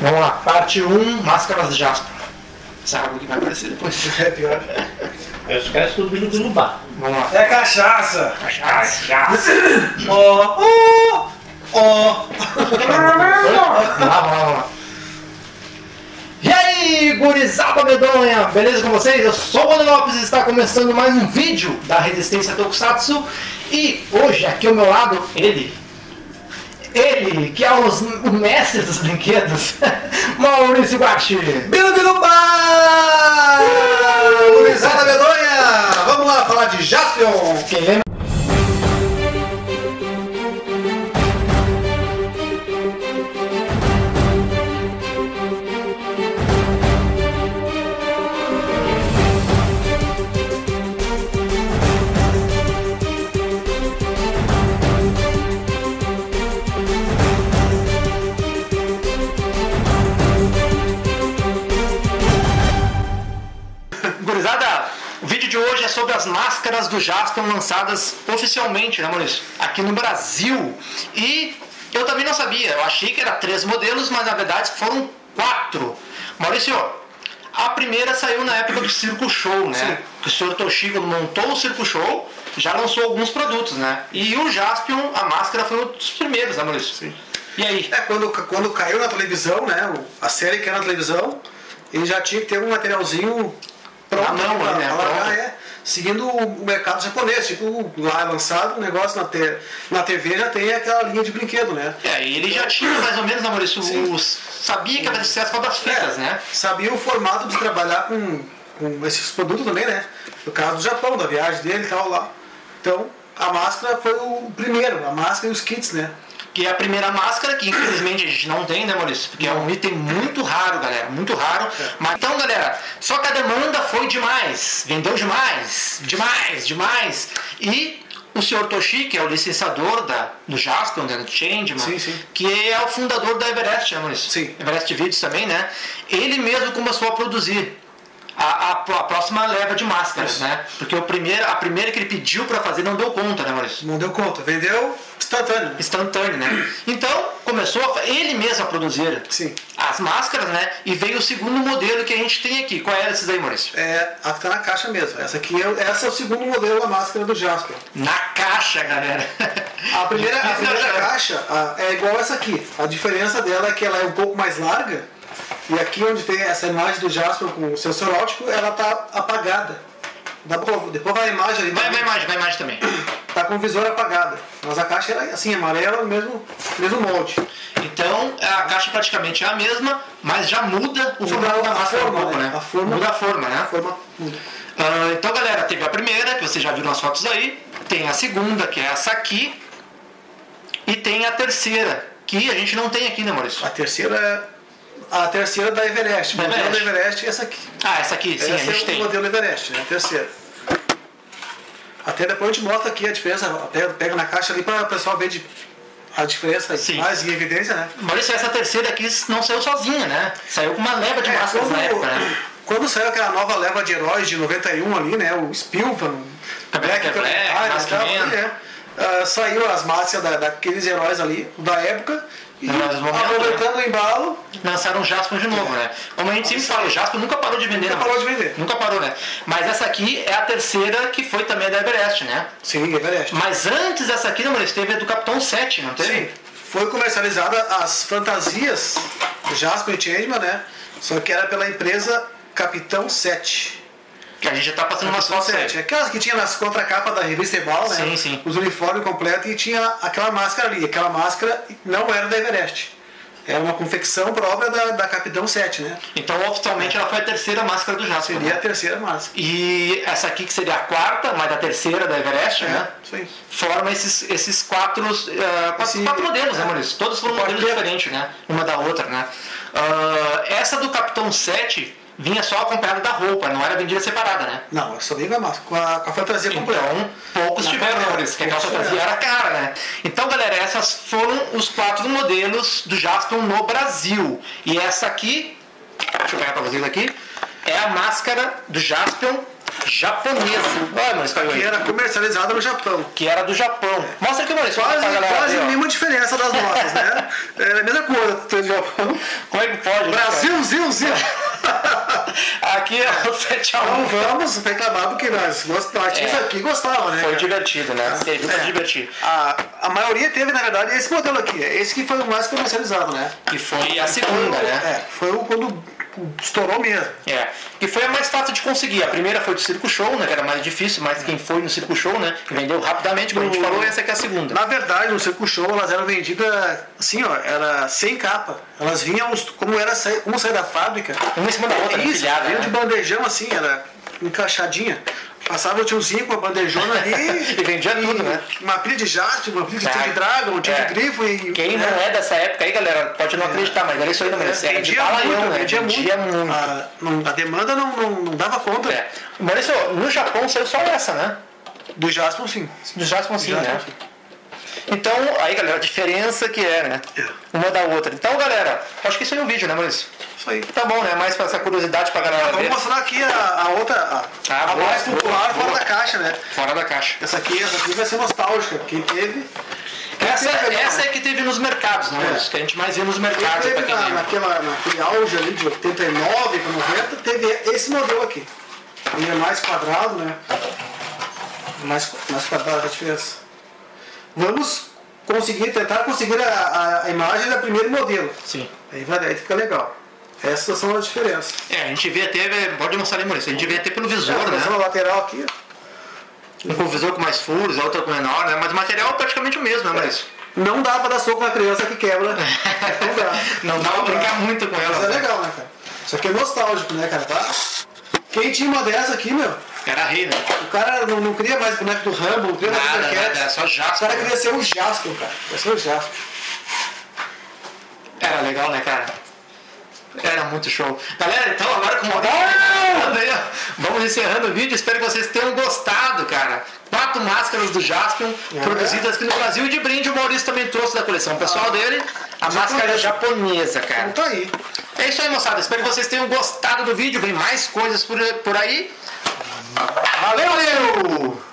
Vamos lá, parte 1, máscaras de Jasper. Sabe o que vai aparecer depois? É pior. Os caras subindo do bar. Vamos lá. É cachaça! Cachaça. Ó! Vamos lá. E aí, gurizada medonha, beleza com vocês? Eu sou o Rony Lopes e está começando mais um vídeo da Resistência Tokusatsu. E hoje, aqui ao meu lado, ele que é o mestre dos brinquedos, Maurício Guachi. Bilu-bilu-ba! Gurizada medonha! Vamos lá falar de Jaspion! Quem lembra? Gurizada, o vídeo de hoje é sobre as máscaras do Jaspion lançadas oficialmente, né, Maurício? Aqui no Brasil. E eu também não sabia, eu achei que era 3 modelos, mas na verdade foram 4. Maurício, a primeira saiu na época do Circo Show, né? Sim. O senhor Toshiko montou o Circo Show, já lançou alguns produtos, né? E o Jaspion, a máscara foi um dos primeiros, né, Maurício? Sim. E aí? Quando caiu na televisão, né? A série que era na televisão, ele já tinha que ter um materialzinho pronto, Na mão, né? pra largar, Pronto. seguindo o mercado japonês. Tipo, lá é lançado um negócio na TV, já tem aquela linha de brinquedo, né? E ele já tinha mais ou menos, né, Maurício? Sabia que ia fazer sucesso das fitas, né? Sabia o formato de trabalhar com esses produtos também, né? No caso do Japão, da viagem dele e tal lá. Então, a máscara foi o primeiro, a máscara e os kits, né? Que é a primeira máscara, que infelizmente a gente não tem, né, Maurício? Porque é um item muito raro, galera, muito raro. Mas então, galera, só que a demanda foi demais, vendeu demais. E o senhor Toshi, que é o licenciador do Jaspion, do Changeman, Sim. que é o fundador da Everest, né, Maurício? Sim. Everest Vídeos também, né? Ele mesmo começou a produzir a próxima leva de máscaras, né? Porque a primeira que ele pediu para fazer não deu conta, né, Maurício? Não deu conta, vendeu Instantâneo, né? Então, começou ele mesmo a produzir Sim. as máscaras, né? E veio o segundo modelo que a gente tem aqui. Qual era esses aí, Maurício? É, a que tá na caixa mesmo. Essa é o segundo modelo da máscara do Jaspion. Na caixa, galera. A primeira caixa é igual essa aqui. A diferença dela é que ela é um pouco mais larga. E aqui onde tem essa imagem do Jaspion com o sensor óptico, ela tá apagada. Depois vai a imagem ali. Vai imagem também. Tá com o visor apagado. Mas a caixa era assim, amarela, mesmo molde. Então, a caixa praticamente é a mesma, mas já muda o formato da máscara um pouco, né? Muda a forma, né? Então, galera, teve a primeira, que vocês já viram as fotos aí. Tem a segunda, que é essa aqui. E tem a terceira, que a gente não tem aqui, né, Maurício? A terceira da Everest. O modelo da Everest é essa aqui. Ah, essa aqui, sim, a gente tem. O modelo Everest, né? A terceira. Até depois a gente mostra aqui a diferença. Pega na caixa ali para o pessoal ver a diferença mais em evidência, né? Maurício, essa terceira aqui não saiu sozinha, né? Saiu com uma leva de máscaras na época, né? Quando saiu aquela nova leva de heróis de 91 ali, né? O Spilvan, Black, saiu as máscaras daqueles heróis ali, da época. E aproveitando o embalo, lançaram o Jaspion de novo, né? Como a gente sempre fala, o Jaspion nunca parou de vender. Nunca parou, né? Mas essa aqui é a terceira que foi também da Everest, né? Sim, Everest. Mas antes dessa aqui, não, teve a do Capitão 7, não teve? Sim. Foi comercializada as fantasias do Jaspion e Changeman, né? Só que era pela empresa Capitão 7. Que a gente já tá passando umas fotos aí. Aquelas que tinha nas contracapas da revista Ebal, né? Sim. Os uniformes completos e tinha aquela máscara ali. Aquela máscara não era da Everest. Era uma confecção própria da Capitão 7, né? Então, oficialmente, ela foi a terceira máscara do Jaspion. Seria a terceira máscara. E essa aqui, que seria a quarta, mas a terceira da Everest, né? Isso aí. Forma esses quatro modelos, né, Maurício? Todos foram modelos diferentes, né? Uma da outra, né? Essa do Capitão 7 vinha só acompanhada da roupa, não era vendida separada, né? Não, só vinha com a máscara, com a fantasia completa. Então, poucos tiveram, né, Maurício? Porque aquela fantasia era cara, né? Então, galera, essas foram os 4 modelos do Jaspion no Brasil. E essa aqui, deixa eu pegar pra vocês aqui, é a máscara do Jaspion japonesa. Olha, mas caiu aí. Que era comercializada no Japão. Que era do Japão. Mostra aqui, Maurício. Quase a mesma diferença das nossas, né? É a mesma coisa do Japão. Como é que pode? Brasil, Zil. Aqui é o 7x1. Não vamos reclamar porque nós artistas aqui gostavam, né? Foi divertido, né? Teve pra divertir. A maioria teve, na verdade, esse modelo aqui. Esse que foi o mais comercializado, né? Que foi a segunda, né? Foi o quando estourou mesmo. Que foi a mais fácil de conseguir. A primeira foi do Circo Show, né? Que era mais difícil, mas quem foi no Circo Show, né? Vendeu rapidamente, como a gente falou, essa aqui é a segunda. Na verdade, no Circo Show, elas eram vendidas assim, ó, era sem capa. Elas vinham, como sair da fábrica. Uma em cima da outra, isso, vinham de bandejão assim, era encaixadinha. Passava o tiozinho com a bandejona ali e vendia tudo, né? Uma pilha de Jasper, uma pilha de Tigre Dragon, um Tigre Grifo e... Quem não é dessa época aí, galera, pode não acreditar, mas era isso aí não merece. Vendia muito. A demanda não dava conta. Mas no Japão saiu só essa, né? Do Jaspion, sim. Do Jaspion, sim, né? Então, aí, galera, a diferença que é, né? Uma da outra. Então, galera, acho que isso aí é um vídeo, né, Maurício? Isso aí. Tá bom, né? Mais pra essa curiosidade pra galera ver. Vamos mostrar aqui a outra, a mais popular fora da caixa, né? Fora da caixa. Essa aqui vai ser nostálgica. Quem teve... Essa é que teve nos mercados, né, Maurício? Que a gente mais vê nos mercados. Teve naquele auge ali de 89 para 90, teve esse modelo aqui. Ele é mais quadrado, né? Mais quadrado a diferença. Vamos tentar conseguir a imagem do primeiro modelo. Sim. Aí fica legal. Essas são as diferenças. A gente vê até, pode mostrar ali, Maurício, a gente vê até pelo visor, né? Na lateral aqui. Um com visor com mais furos, a outra com menor, né? Mas o material é praticamente o mesmo, né, Maurício? Não dá pra dar soco na criança que quebra. Não dá. Não dá pra brincar muito com ela. Mas é legal, né, cara? Isso aqui é nostálgico, né, cara? Tá? Quem tinha uma dessa aqui, meu? Era rei, né? O cara não cria mais boneco do Rambo, não cria mais bonequete. Nada, só Jasper. O cara queria ser o Jasper, cara. Queria ser o Jasper. Era legal, né, cara? Era muito show. Galera, então agora com vamos encerrando o vídeo. Espero que vocês tenham gostado, cara. 4 máscaras do Jaspion, produzidas aqui no Brasil. E de brinde o Maurício também trouxe da coleção pessoal dele a máscara japonesa, cara. Então tá aí. É isso aí, moçada. Espero que vocês tenham gostado do vídeo. Vem mais coisas por aí. Valeu!